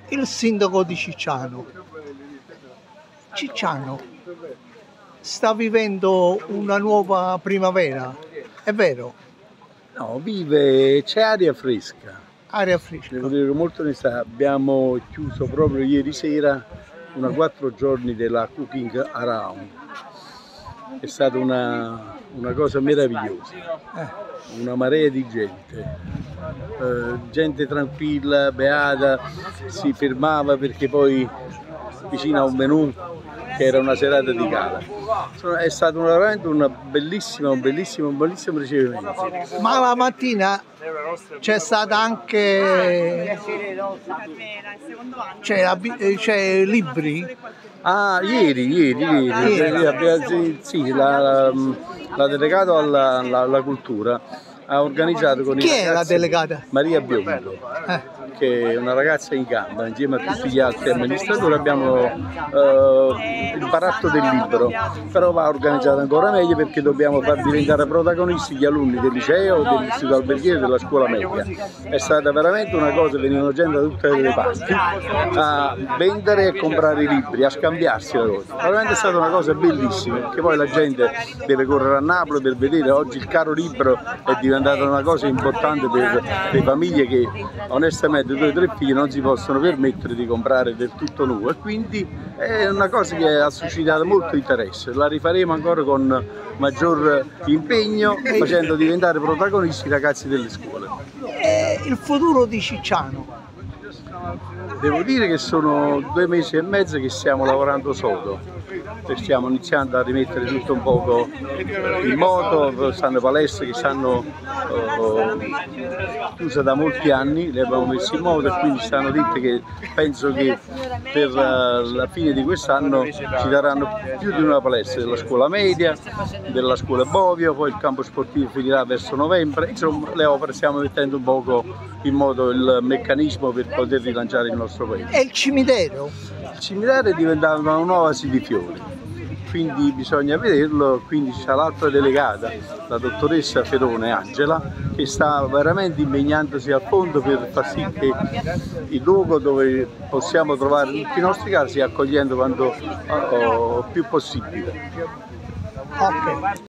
il sindaco di Cicciano. Cicciano sta vivendo una nuova primavera, è vero? No, vive, c'è aria fresca. Aria fresca. Devo dire con molta onestà, abbiamo chiuso proprio ieri sera 4 giorni della Cooking Around. È stata una cosa meravigliosa, una marea di gente, gente tranquilla, beata, si fermava perché poi vicino a un menù che era una serata di gala. È stato veramente un bellissimo ricevimento. Ma la mattina c'è stata anche c'è libri? Ah, ieri sì, la delegato alla cultura ha organizzato con i ragazzi. Chi è la delegata? Maria Biondo, che è una ragazza in gamba, insieme a tutti gli altri amministratori abbiamo il baratto del libro, però va organizzata ancora meglio perché dobbiamo far diventare protagonisti gli alunni del liceo, dell'istituto alberghiero e della scuola media. È stata veramente una cosa, venivano gente da tutte le parti a vendere e comprare i libri, a scambiarsi la cosa. Veramente è stata una cosa bellissima, perché poi la gente deve correre a Napoli per vedere, oggi il caro libro è diventata una cosa importante per le famiglie che onestamente 2 o 3 figli non si possono permettere di comprare del tutto nuovo, e quindi è una cosa che ha suscitato molto interesse. La rifaremo ancora con maggior impegno, facendo diventare protagonisti i ragazzi delle scuole. Il futuro di Cicciano? Devo dire che sono 2 mesi e mezzo che stiamo lavorando sodo, stiamo iniziando a rimettere tutto un poco in moto, stanno palestre che stanno chiuse da molti anni, le abbiamo messe in moto e quindi stanno dette che penso che per la fine di quest'anno ci daranno più di una palestra della scuola media, della scuola Bovio, poi il campo sportivo finirà verso novembre, insomma le opere stiamo mettendo un poco in moto il meccanismo per poter rilanciare il nostro paese. E il cimitero? Il cimitero è diventato una nuovasi di fiori, quindi bisogna vederlo, quindi c'è l'altra delegata, la dottoressa Ferone Angela, che sta veramente impegnandosi a fondo per far sì che il luogo dove possiamo trovare tutti i nostri casi sia accogliendo quanto più possibile. Ok.